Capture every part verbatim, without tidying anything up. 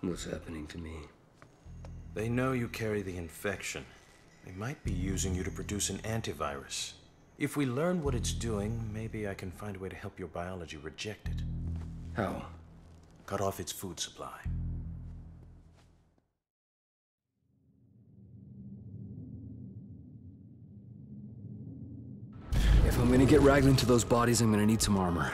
What's happening to me? They know you carry the infection. They might be using you to produce an antivirus. If we learn what it's doing, maybe I can find a way to help your biology reject it. How? Cut off its food supply. If I'm gonna get Raglan to those bodies, I'm gonna need some armor.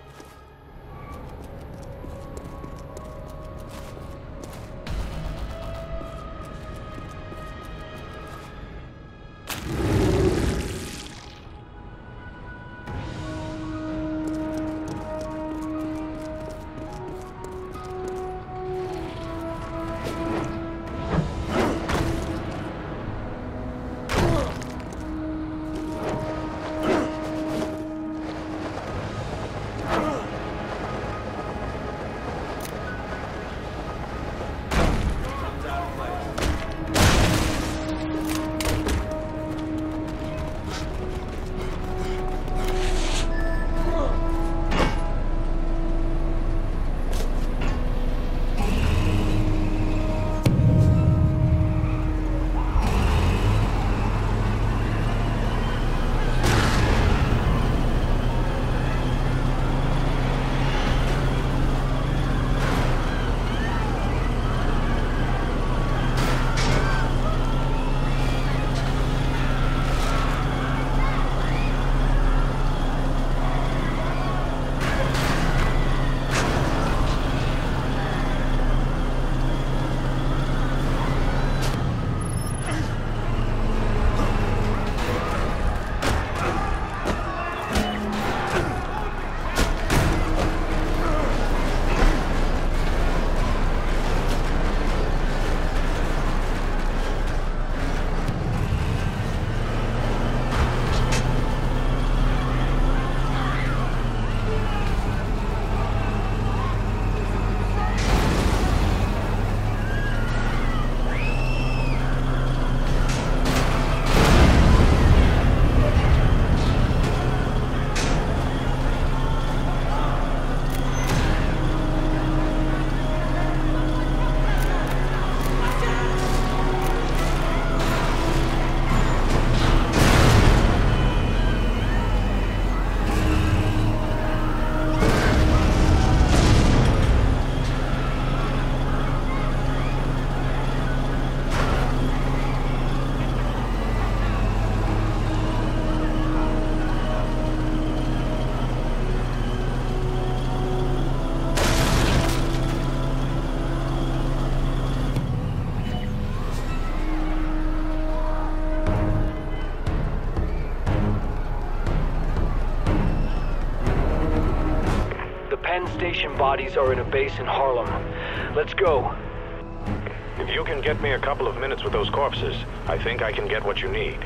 Penn Station bodies are in a base in Harlem. Let's go. If you can get me a couple of minutes with those corpses, I think I can get what you need.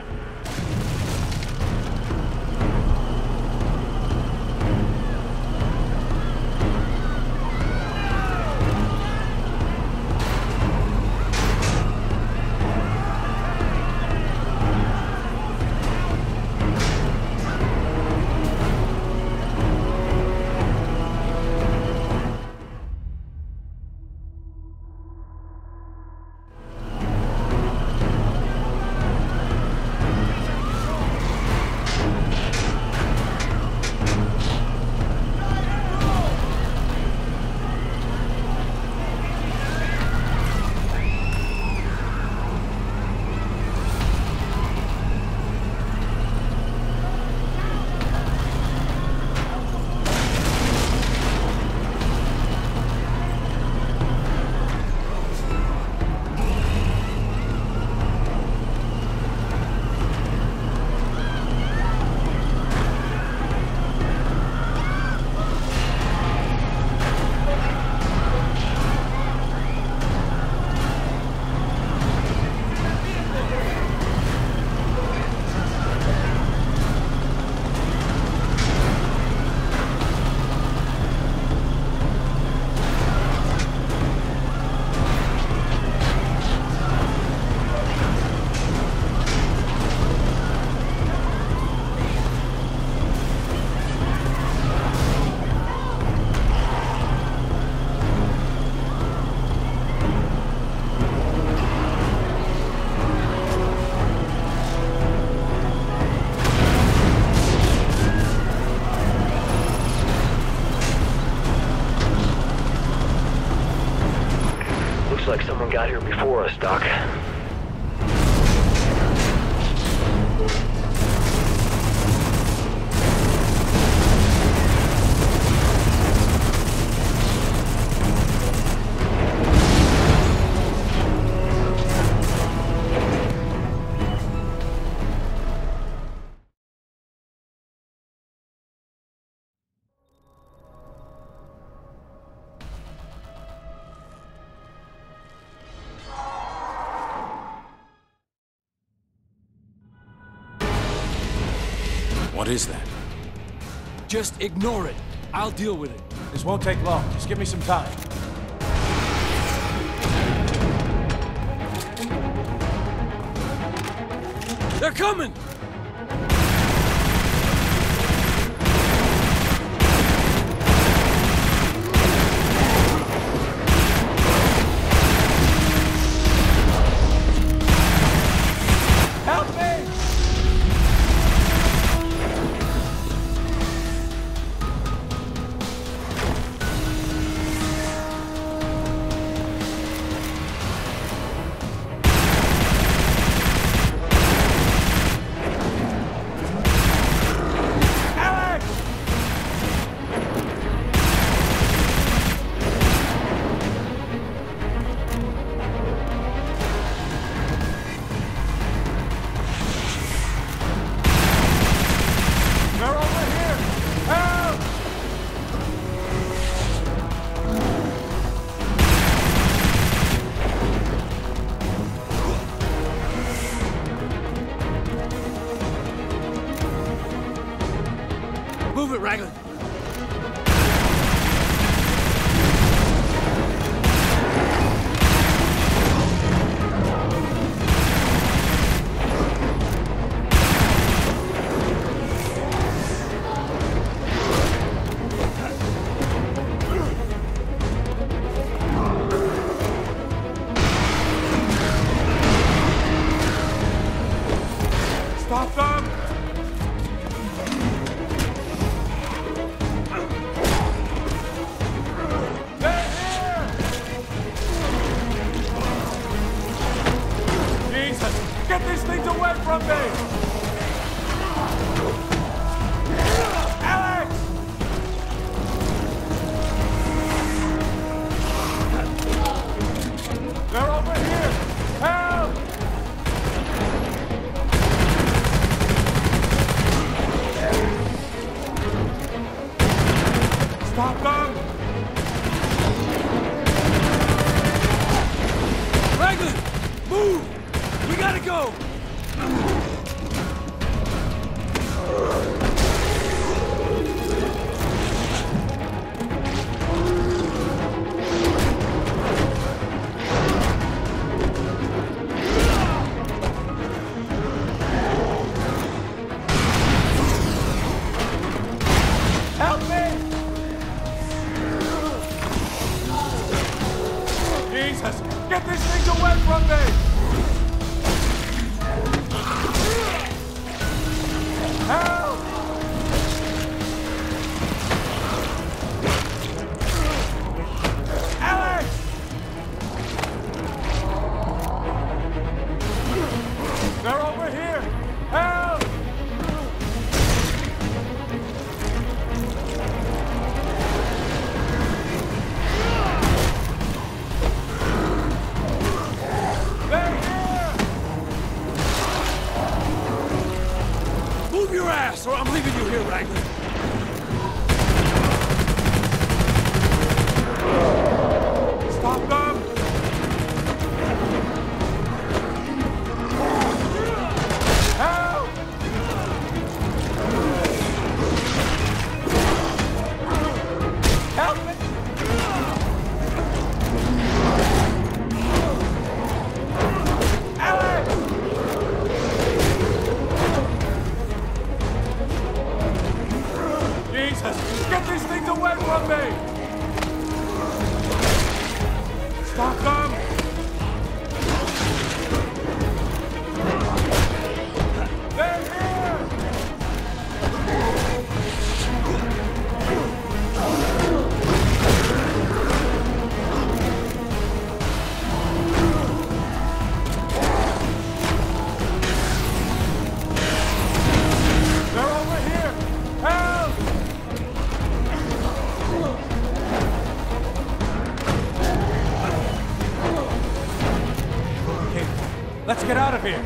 like someone got here before us, Doc. What is that? Just ignore it. I'll deal with it. This won't take long. Just give me some time. They're coming! Help me! Move it, Raglan! Stop them! Get these things away from me! Alex! They're over here! Help! Stop them! Raglan! Move! We gotta go! Help me! Jesus! Get these things away from me! Help! Alex! They're over here! Help! They're here! Move your ass, or I'm leaving you here, Raglan! Stop them! Help! Help me! Alex! Jesus! Get these things away from me! Stop them! They're here! Let's get out of here.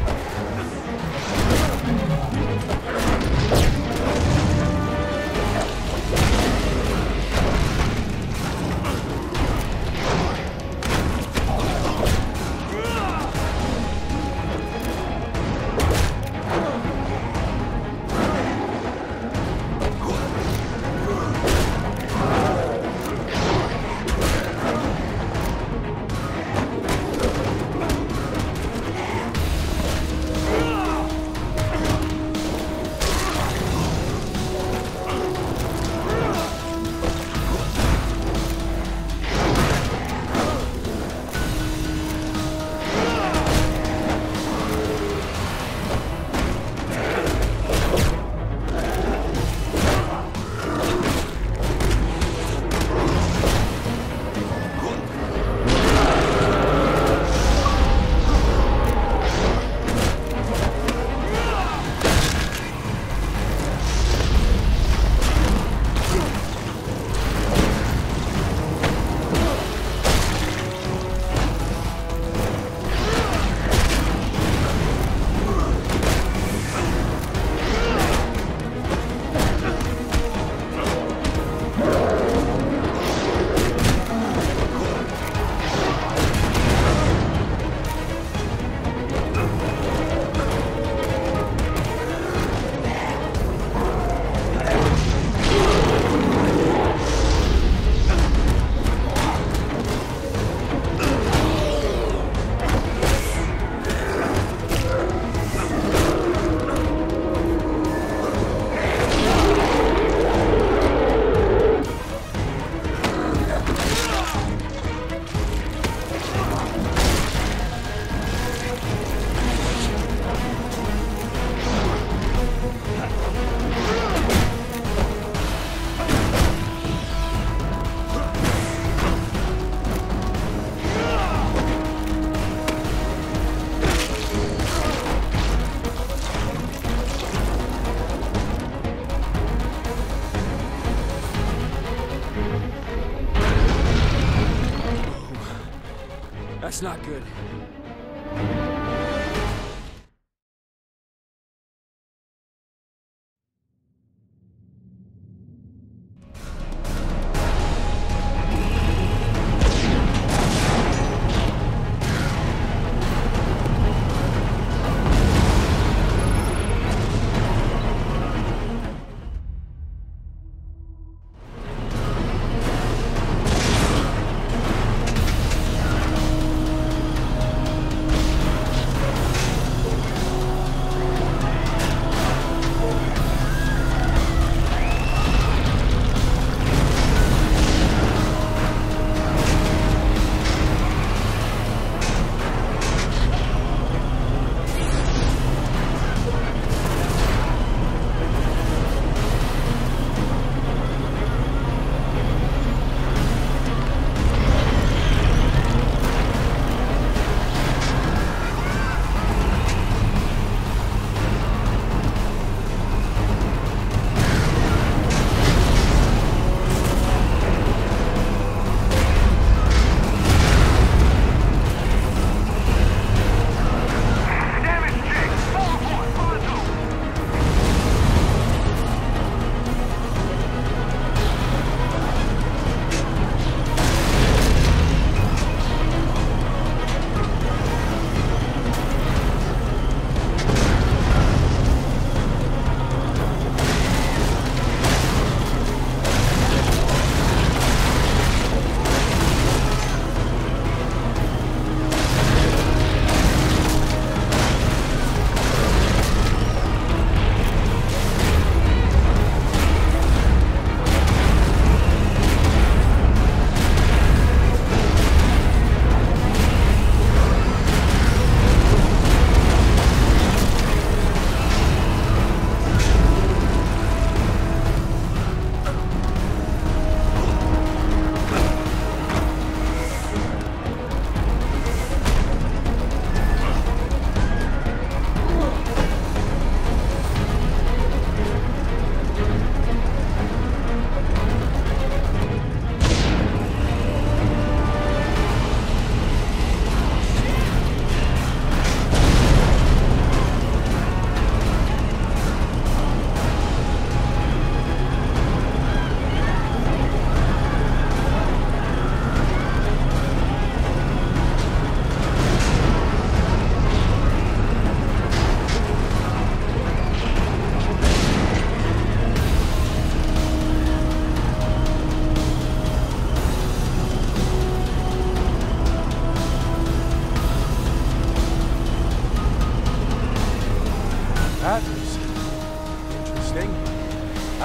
That's not good.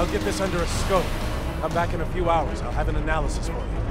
get this under a scope. Come back in a few hours. I'll have an analysis for you.